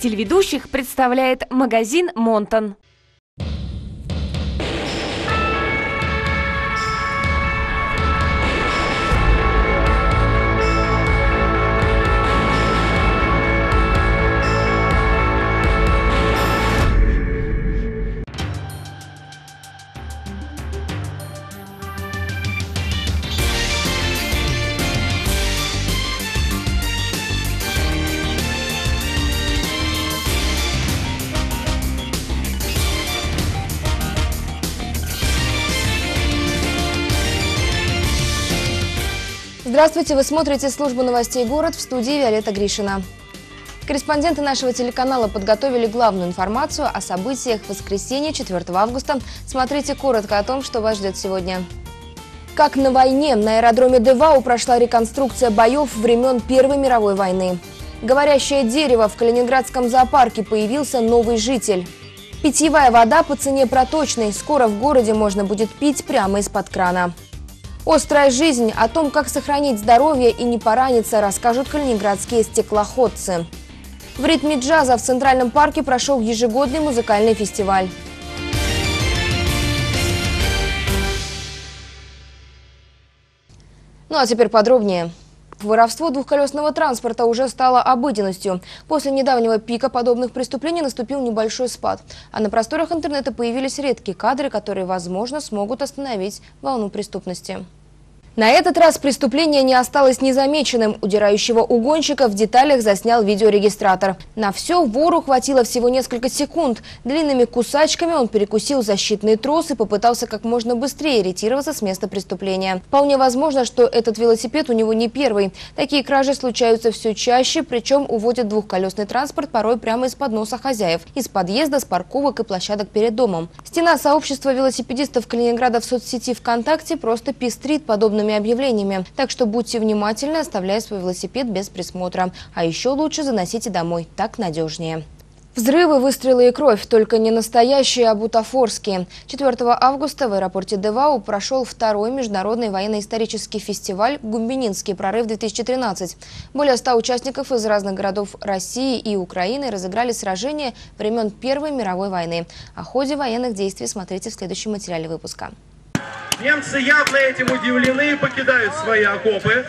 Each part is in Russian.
телеведущих представляет магазин «Монтон». Здравствуйте, вы смотрите службу новостей «Город», в студии Виолетта Гришина. Корреспонденты нашего телеканала подготовили главную информацию о событиях в воскресенье 4 августа. Смотрите коротко о том, что вас ждет сегодня. Как на войне, на аэродроме Девау прошла реконструкция боев времен Первой мировой войны. Говорящее дерево, в Калининградском зоопарке появился новый житель. Питьевая вода по цене проточной. Скоро в городе можно будет пить прямо из-под крана. Острая жизнь. О том, как сохранить здоровье и не пораниться, расскажут калининградские стеклоходцы. В ритме джаза в Центральном парке прошел ежегодный музыкальный фестиваль. Ну а теперь подробнее. Воровство двухколесного транспорта уже стало обыденностью. После недавнего пика подобных преступлений наступил небольшой спад. А на просторах интернета появились редкие кадры, которые, возможно, смогут остановить волну преступности. На этот раз преступление не осталось незамеченным. Удирающего угонщика в деталях заснял видеорегистратор. На все вору хватило всего несколько секунд. Длинными кусачками он перекусил защитный трос и попытался как можно быстрее ретироваться с места преступления. Вполне возможно, что этот велосипед у него не первый. Такие кражи случаются все чаще, причем уводят двухколесный транспорт порой прямо из-под носа хозяев, из подъезда, с парковок и площадок перед домом. Стена сообщества велосипедистов Калининграда в соцсети ВКонтакте просто пестрит подобными объявлениями. Так что будьте внимательны, оставляя свой велосипед без присмотра. А еще лучше заносите домой, так надежнее. Взрывы, выстрелы и кровь, только не настоящие, а бутафорские. 4 августа в аэропорте Девау прошел второй международный военно-исторический фестиваль «Гумбининский прорыв-2013». Более 100 участников из разных городов России и Украины разыграли сражения времен Первой мировой войны. О ходе военных действий смотрите в следующем материале выпуска. Немцы явно этим удивлены и покидают свои окопы.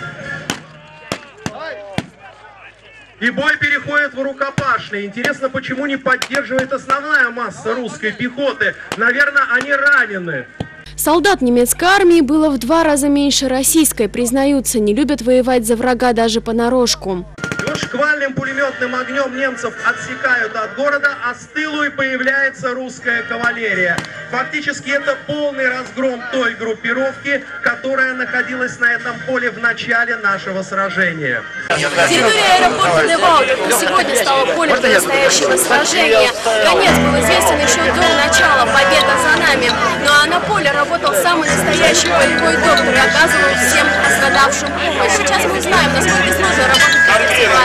И бой переходит в рукопашный. Интересно, почему не поддерживает основная масса русской пехоты? Наверное, они ранены. Солдат немецкой армии было в 2 раза меньше российской. Признаются, не любят воевать за врага даже понарошку. Шквальным пулеметным огнем немцев отсекают от города, а с тылу и появляется русская кавалерия. Фактически это полный разгром той группировки, которая находилась на этом поле в начале нашего сражения. Территория аэропорта Девау только сегодня стала полем для настоящего сражения. Конец был известен еще до начала, победа за нами. Ну а на поле работал самый настоящий полевой доктор и оказывал всем пострадавшим помощь. Сейчас мы знаем, насколько сложно работать в таких ситуациях.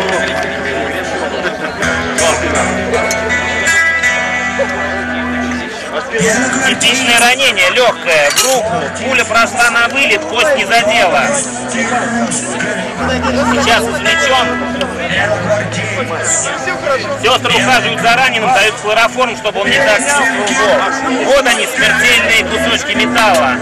Типичное ранение, легкое, в руку. Пуля прошла на вылет, кость не задела. Сейчас извлечем. Сестры ухаживают за раненым, дают хлороформ, чтобы он не так чувствовал. Вот они, смертельные кусочки металла.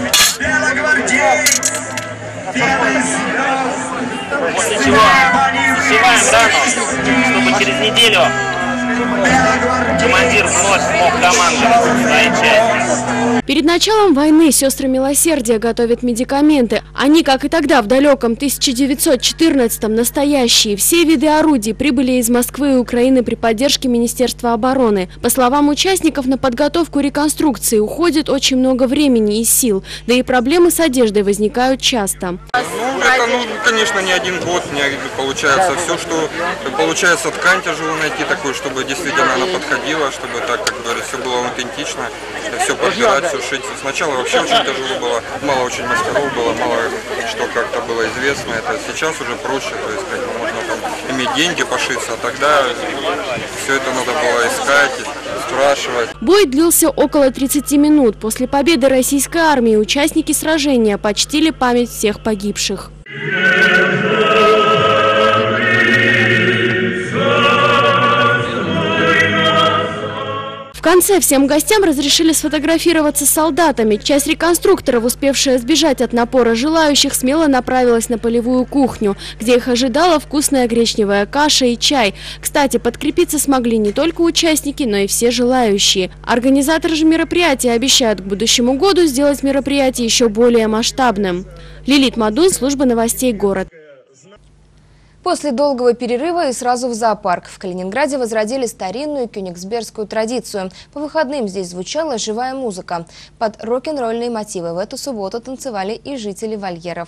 После чего зашиваем рану, чтобы через неделю командир вновь смог командовать своей частью. Перед началом войны сестры милосердия готовят медикаменты. Они, как и тогда, в далеком 1914-м, настоящие. Все виды орудий прибыли из Москвы и Украины при поддержке Министерства обороны. По словам участников, на подготовку реконструкции уходит очень много времени и сил. Да и проблемы с одеждой возникают часто. Это, конечно, не один год, не получается. Все, что получается, ткань тяжело найти такую, чтобы действительно она подходила, чтобы так, как говорится, все было аутентично, все подбирать, все шить. Сначала вообще очень тяжело было, мало очень мастеров было, мало что как-то было известно. Это сейчас уже проще, то есть как бы можно там иметь деньги пошиться, а тогда все это надо было искать, спрашивать. Бой длился около 30 минут. После победы российской армии участники сражения почтили память всех погибших. конце всем гостям разрешили сфотографироваться с солдатами. Часть реконструкторов, успевшая сбежать от напора желающих, смело направилась на полевую кухню, где их ожидала вкусная гречневая каша и чай. Кстати, подкрепиться смогли не только участники, но и все желающие. Организаторы же мероприятия обещают к будущему году сделать мероприятие еще более масштабным. Лилит Мадун, служба новостей «Город». После долгого перерыва и сразу в зоопарк. В Калининграде возродили старинную кёнигсбергскую традицию. По выходным здесь звучала живая музыка. Под рок-н-ролльные мотивы в эту субботу танцевали и жители вольеров.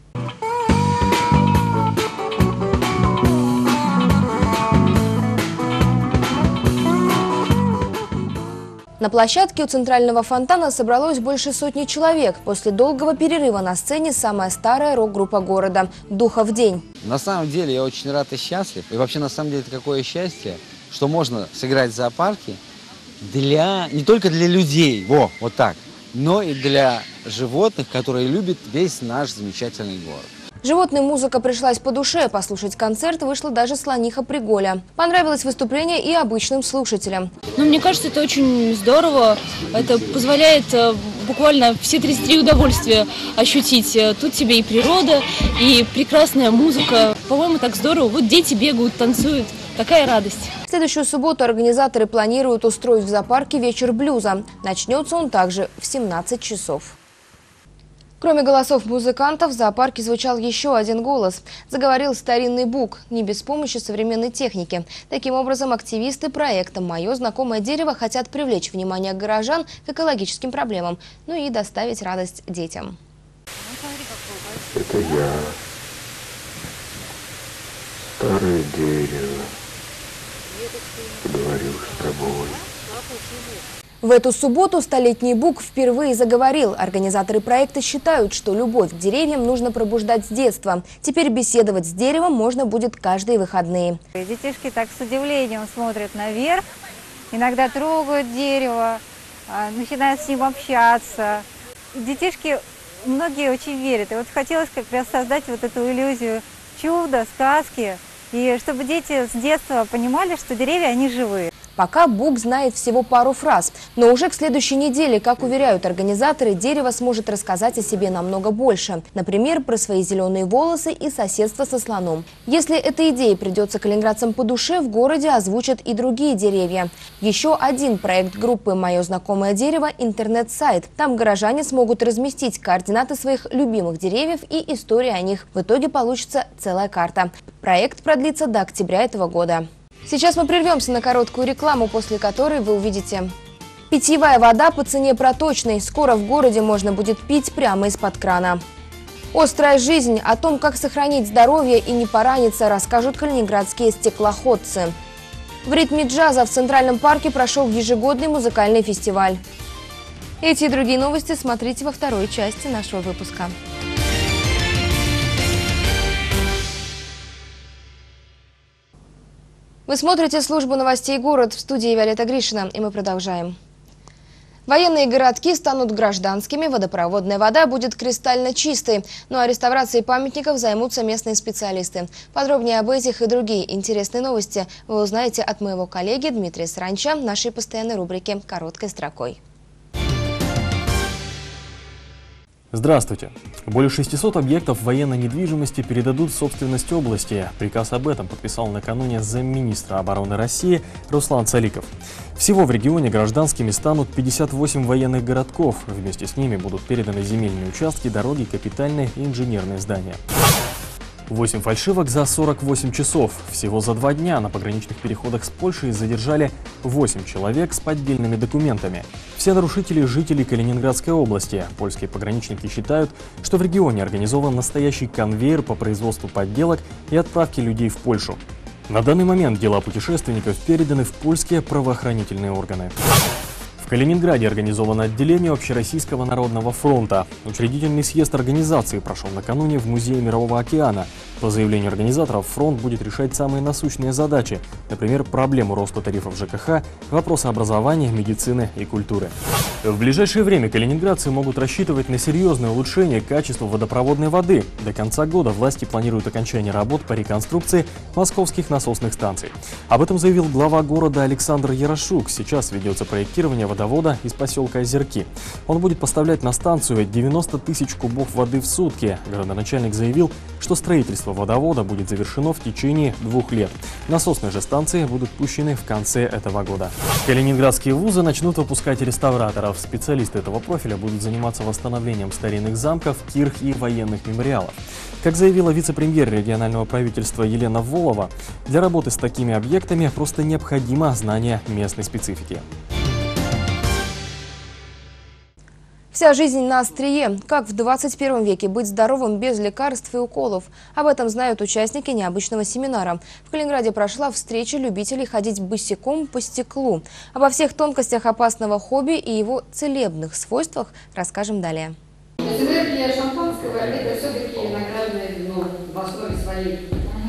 На площадке у центрального фонтана собралось больше сотни человек. После долгого перерыва на сцене самая старая рок-группа города «Духов день». На самом деле я очень рад и счастлив. И вообще на самом деле это какое счастье, что можно сыграть в зоопарке не только для людей, вот так, но и для животных, которые любят весь наш замечательный город. Животным музыка пришлась по душе. Послушать концерт вышла даже слониха Приголя. Понравилось выступление и обычным слушателям. Мне кажется, это очень здорово. Это позволяет буквально все 33 удовольствия ощутить. Тут тебе и природа, и прекрасная музыка. По-моему, так здорово. Вот дети бегают, танцуют. Такая радость. В следующую субботу организаторы планируют устроить в зоопарке вечер блюза. Начнется он также в 17 часов. Кроме голосов музыкантов, в зоопарке звучал еще один голос. Заговорил старинный бук, не без помощи современной техники. Таким образом, активисты проекта «Мое знакомое дерево» хотят привлечь внимание горожан к экологическим проблемам, ну и доставить радость детям. Это я, старое дерево, поговорил с тобой. В эту субботу столетний бук впервые заговорил. Организаторы проекта считают, что любовь к деревьям нужно пробуждать с детства. Теперь беседовать с деревом можно будет каждые выходные. Детишки так с удивлением смотрят наверх, иногда трогают дерево, начинают с ним общаться. Детишки, многие очень верят. И вот хотелось как раз создать вот эту иллюзию чуда, сказки, и чтобы дети с детства понимали, что деревья, они живые. Пока бук знает всего пару фраз, но уже к следующей неделе, как уверяют организаторы, дерево сможет рассказать о себе намного больше. Например, про свои зеленые волосы и соседство со слоном. Если эта идея придется калининградцам по душе, в городе озвучат и другие деревья. Еще один проект группы «Мое знакомое дерево» – интернет-сайт. Там горожане смогут разместить координаты своих любимых деревьев и истории о них. В итоге получится целая карта. Проект продлится до октября этого года. Сейчас мы прервемся на короткую рекламу, после которой вы увидите. Питьевая вода по цене проточной. Скоро в городе можно будет пить прямо из-под крана. Острая жизнь. О том, как сохранить здоровье и не пораниться, расскажут калининградские стеклоходцы. В ритме джаза в Центральном парке прошел ежегодный музыкальный фестиваль. Эти и другие новости смотрите во второй части нашего выпуска. Вы смотрите службу новостей «Город», в студии Виолетта Гришина, и мы продолжаем. Военные городки станут гражданскими, водопроводная вода будет кристально чистой. Ну а реставрацией памятников займутся местные специалисты. Подробнее об этих и другие интересные новости вы узнаете от моего коллеги Дмитрия Саранча в нашей постоянной рубрике «Короткой строкой». Здравствуйте! Более 600 объектов военной недвижимости передадут в собственность области. Приказ об этом подписал накануне замминистра обороны России Руслан Цаликов. Всего в регионе гражданскими станут 58 военных городков. Вместе с ними будут переданы земельные участки, дороги, капитальные и инженерные здания. 8 фальшивок за 48 часов. Всего за 2 дня на пограничных переходах с Польшей задержали 8 человек с поддельными документами. Все нарушители – жители Калининградской области. Польские пограничники считают, что в регионе организован настоящий конвейер по производству подделок и отправке людей в Польшу. На данный момент дела путешественников переданы в польские правоохранительные органы. В Калининграде организовано отделение Общероссийского народного фронта. Учредительный съезд организации прошел накануне в Музее Мирового океана. По заявлению организаторов, фронт будет решать самые насущные задачи, например, проблему роста тарифов ЖКХ, вопросы образования, медицины и культуры. В ближайшее время калининградцы могут рассчитывать на серьезное улучшение качества водопроводной воды. До конца года власти планируют окончание работ по реконструкции московских насосных станций. Об этом заявил глава города Александр Ярошук. Сейчас ведется проектирование водовода из поселка Озерки. Он будет поставлять на станцию 90 тысяч кубов воды в сутки. Городоначальник заявил, что строительство водовода будет завершено в течение 2 лет. Насосные же станции будут пущены в конце этого года. Калининградские вузы начнут выпускать реставраторов. Специалисты этого профиля будут заниматься восстановлением старинных замков, кирх и военных мемориалов. Как заявила вице-премьер регионального правительства Елена Волова, для работы с такими объектами просто необходимо знание местной специфики. Вся жизнь на острие. Как в 21 веке быть здоровым без лекарств и уколов? Об этом знают участники необычного семинара. В Калининграде прошла встреча любителей ходить босиком по стеклу. Обо всех тонкостях опасного хобби и его целебных свойствах расскажем далее. Энергия шампанского – это все-таки виноградное вино в основе своей.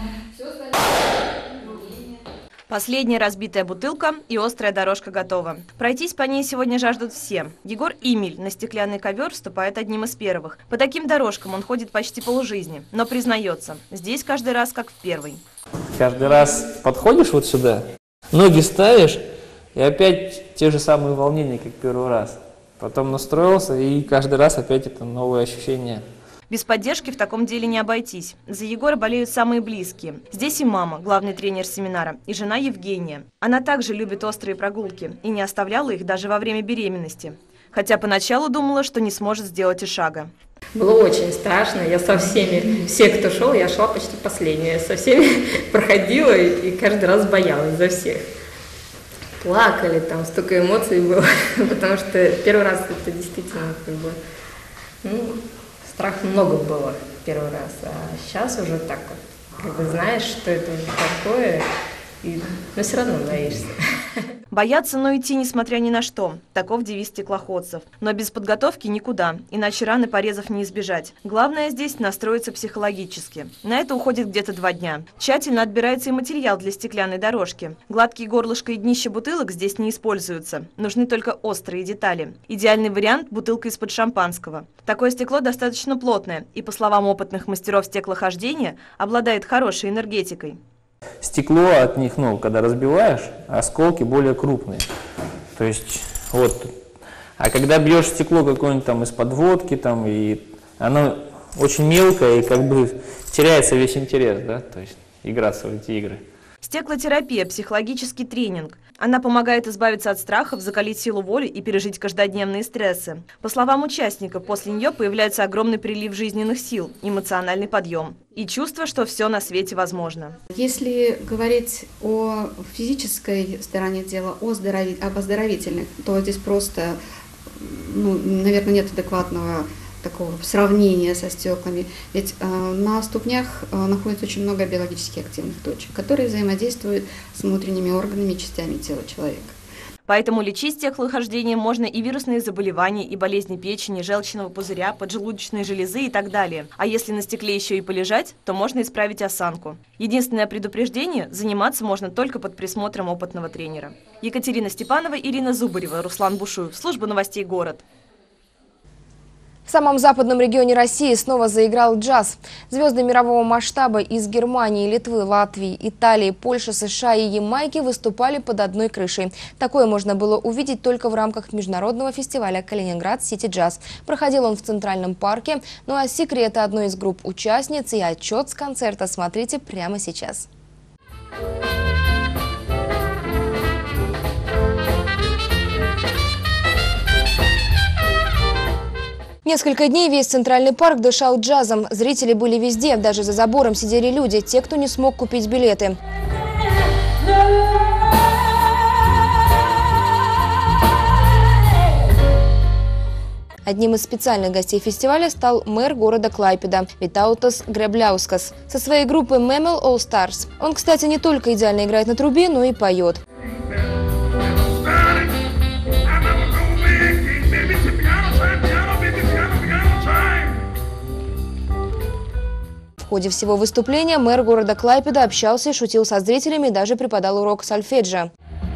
Последняя разбитая бутылка и острая дорожка готова. Пройтись по ней сегодня жаждут все. Егор Имель на стеклянный ковер вступает одним из первых. По таким дорожкам он ходит почти полжизни, но признается, здесь каждый раз как в первый. Каждый раз подходишь вот сюда, ноги ставишь, и опять те же самые волнения, как первый раз. Потом настроился, и каждый раз опять это новые ощущения. Без поддержки в таком деле не обойтись. За Егора болеют самые близкие. Здесь и мама, главный тренер семинара, и жена Евгения. Она также любит острые прогулки и не оставляла их даже во время беременности. Хотя поначалу думала, что не сможет сделать и шага. Было очень страшно. Я со всеми, все, кто шел, я шла почти последняя. Со всеми проходила и каждый раз боялась за всех. Плакали, там столько эмоций было, потому что первый раз это действительно как бы, страх много было первый раз, а сейчас уже так вот, как бы знаешь, что это такое, но все равно боишься. Бояться, но идти, несмотря ни на что. Таков девиз стеклоходцев. Но без подготовки никуда, иначе раны порезов не избежать. Главное здесь настроиться психологически. На это уходит где-то 2 дня. Тщательно отбирается и материал для стеклянной дорожки. Гладкие горлышко и днище бутылок здесь не используются. Нужны только острые детали. Идеальный вариант – бутылка из-под шампанского. Такое стекло достаточно плотное и, по словам опытных мастеров стеклохождения, обладает хорошей энергетикой. Стекло от них, когда разбиваешь, осколки более крупные. То есть, вот. А когда бьешь стекло какое-нибудь там из-под водки, и оно очень мелкое, и как бы теряется весь интерес, да, то есть играться в эти игры. Стеклотерапия – психологический тренинг. Она помогает избавиться от страхов, закалить силу воли и пережить каждодневные стрессы. По словам участников, после нее появляется огромный прилив жизненных сил, эмоциональный подъем и чувство, что все на свете возможно. Если говорить о физической стороне дела, об оздоровительных, то здесь просто, наверное, нет адекватного такого сравнения со стеклами. Ведь на ступнях находится очень много биологически активных точек, которые взаимодействуют с внутренними органами и частями тела человека. Поэтому лечить стеклохождением можно и вирусные заболевания, и болезни печени, желчного пузыря, поджелудочной железы и так далее. А если на стекле еще и полежать, то можно исправить осанку. Единственное предупреждение – заниматься можно только под присмотром опытного тренера. Екатерина Степанова, Ирина Зубарева, Руслан Бушуев. Служба новостей «Город». В самом западном регионе России снова заиграл джаз. Звезды мирового масштаба из Германии, Литвы, Латвии, Италии, Польши, США и Ямайки выступали под одной крышей. Такое можно было увидеть только в рамках международного фестиваля «Калининград Сити Джаз». Проходил он в Центральном парке. Ну а секреты одной из групп участниц и отчет с концерта смотрите прямо сейчас. Несколько дней весь Центральный парк дышал джазом. Зрители были везде, даже за забором сидели люди, те, кто не смог купить билеты. Одним из специальных гостей фестиваля стал мэр города Клайпеда Витаутас Гребляускас со своей группой Memel All Stars. Он, кстати, не только идеально играет на трубе, но и поет. ходе всего выступления мэр города Клайпеда общался и шутил со зрителями, и даже преподал урок сольфеджио.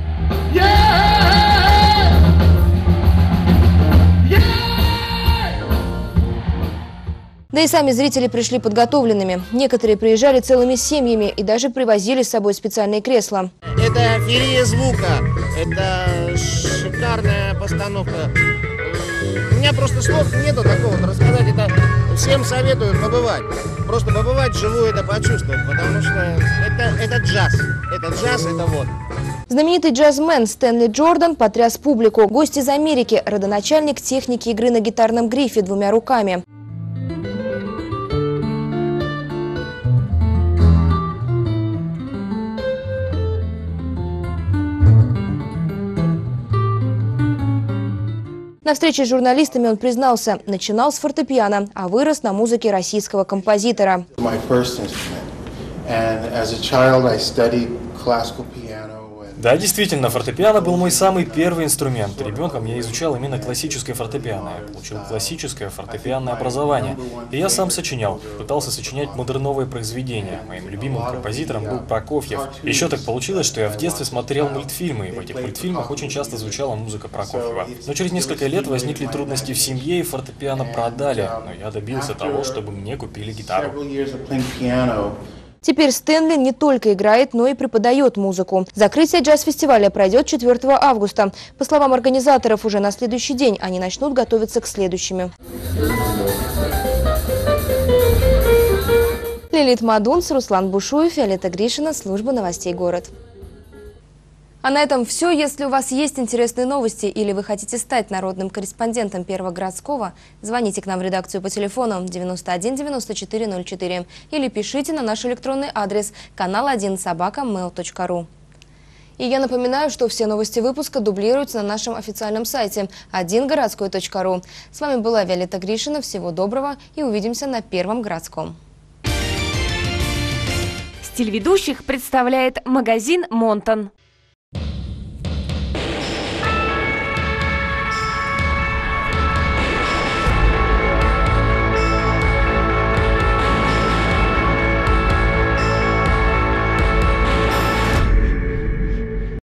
Да и сами зрители пришли подготовленными. Некоторые приезжали целыми семьями и даже привозили с собой специальные кресла. Это феерия звука, это шикарная постановка. У меня просто слов нету такого рассказать. Это всем советую побывать. Просто побывать вживую, это почувствовать, потому что это джаз. Это джаз, это вот. Знаменитый джазмен Стэнли Джордан потряс публику. Гость из Америки, родоначальник техники игры на гитарном грифе двумя руками. На встрече с журналистами он признался, начинал с фортепиано, а вырос на музыке российского композитора. Да, действительно, фортепиано был мой самый первый инструмент. Ребенком я изучал именно классическое фортепиано. Я получил классическое фортепианное образование. И я сам сочинял, пытался сочинять модерновые произведения. Моим любимым композитором был Прокофьев. Еще так получилось, что я в детстве смотрел мультфильмы, и в этих мультфильмах очень часто звучала музыка Прокофьева. Но через несколько лет возникли трудности в семье, и фортепиано продали. Но я добился того, чтобы мне купили гитару. Теперь Стэнли не только играет, но и преподает музыку. Закрытие джаз-фестиваля пройдет 4 августа. По словам организаторов, уже на следующий день они начнут готовиться к следующим. Лилит Мадунц, Руслан Бушуев, Виолетта Гришина, служба новостей «Город». А на этом все. Если у вас есть интересные новости или вы хотите стать народным корреспондентом Первого городского, звоните к нам в редакцию по телефону 91 94 04 или пишите на наш электронный адрес kanal1@mail.ru. И я напоминаю, что все новости выпуска дублируются на нашем официальном сайте 1городской.ру. С вами была Виолетта Гришина. Всего доброго и увидимся на Первом городском. Стиль ведущих представляет магазин «Монтон».